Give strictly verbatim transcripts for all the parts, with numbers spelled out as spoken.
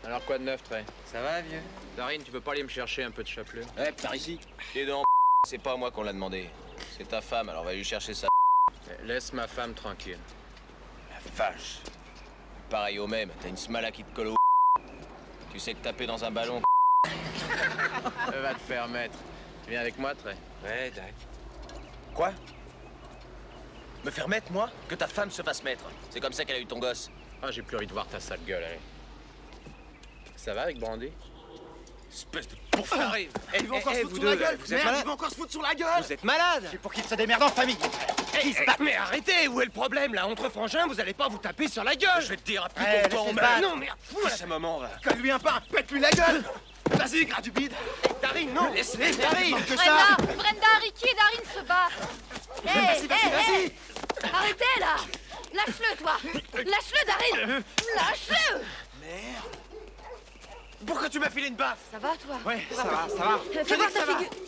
Alors quoi de neuf, Trey? Ça va, vieux? Darine, tu peux pas aller me chercher un peu de chapelure? Ouais, par ici. Et donc, c'est pas moi qu'on l'a demandé. C'est ta femme, alors va lui chercher ça. Laisse ma femme tranquille. La vache. Pareil au même, t'as une smala qui te colle au. Tu sais que taper dans un ballon. Va te faire mettre. Tu viens avec moi, Trey? Ouais, d'accord. Quoi? Me faire mettre, moi? Que ta femme se fasse mettre. C'est comme ça qu'elle a eu ton gosse. Ah, j'ai plus envie de voir ta sale gueule, allez. Ça va avec Brandy? Espèce de pourfaré. Eh, Ils vont encore eh, se vous foutre sur la deux, gueule. vous êtes Merde, malade. ils vont encore se foutre sur la gueule. Vous êtes malade. C'est pour qu'ils se démerdent en famille. Eh, eh, mais arrêtez, où est le problème, là? Entre frangins, vous allez pas vous taper sur la gueule. Je vais te dire, à plus Eh, pour toi, laissez on se battre. Non, merde, fous-moi la... C'est un moment, va. Colle-lui un pain, pète-lui la gueule. Vas-y, gras du bide. Darine, non. Laisse-les, Darine. manque que ça. Brenda, Brenda, Ricky et Darine se battent. Hé, Vas-y, vas-y, hé, vas-y. hé. Arrêtez, là. Lâche-le, toi. Lâche-le, Darine. Lâche-le. Merde. Pourquoi tu m'as filé une baffe? Ça va, toi? Ouais, ça va, ça va. Euh, Je Fais dis voir que ta ça va. figure.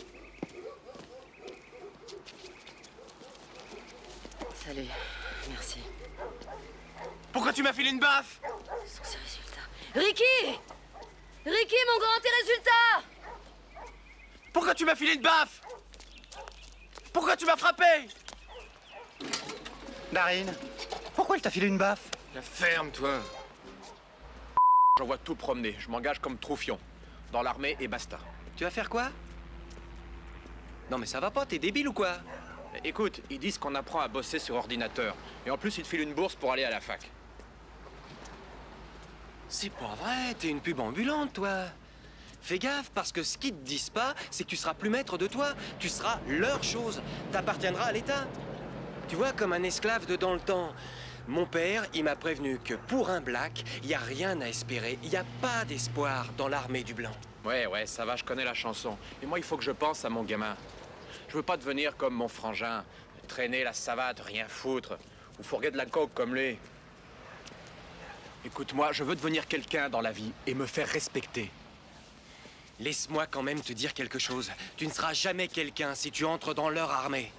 Salut. Merci. Pourquoi tu m'as filé une baffe? Sans ces résultats. Ricky! Ricky, mon grand, tes résultats! Pourquoi tu m'as filé une baffe? Pourquoi tu m'as frappé? Darine, pourquoi elle t'a filé une baffe? La ferme, toi. J'envoie tout promener. Je m'engage comme troufion. Dans l'armée et basta. Tu vas faire quoi? Non mais ça va pas, t'es débile ou quoi? Écoute, ils disent qu'on apprend à bosser sur ordinateur. Et en plus, ils te filent une bourse pour aller à la fac. C'est pas vrai, t'es une pub ambulante, toi. Fais gaffe, parce que ce qu'ils te disent pas, c'est que tu seras plus maître de toi. Tu seras leur chose. T'appartiendras à l'État. Tu vois, comme un esclave de dans le temps. Mon père, il m'a prévenu que pour un black, il n'y a rien à espérer. Il n'y a pas d'espoir dans l'armée du blanc. Ouais, ouais, ça va, je connais la chanson. Et moi, il faut que je pense à mon gamin. Je veux pas devenir comme mon frangin. Traîner la savate, rien foutre. Ou fourguer de la coke comme lui. Écoute-moi, je veux devenir quelqu'un dans la vie et me faire respecter. Laisse-moi quand même te dire quelque chose. Tu ne seras jamais quelqu'un si tu entres dans leur armée.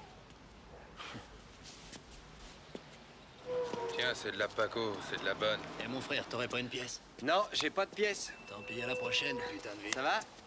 Tiens, c'est de la Paco, c'est de la bonne. Eh mon frère, t'aurais pas une pièce? Non, j'ai pas de pièces. Tant pis, à la prochaine, putain de vie. Ça va?